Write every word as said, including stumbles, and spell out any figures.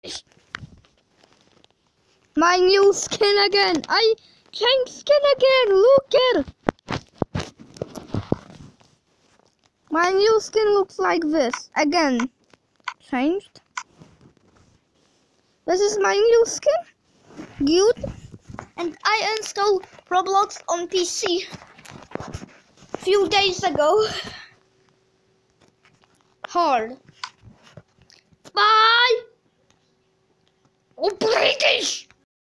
My new skin again. I changed skin again. Look here. My new skin looks like this. Again. Changed. This is my new skin. Good. And I installed Roblox on P C a few days ago. Hard. Bye. Oh, British.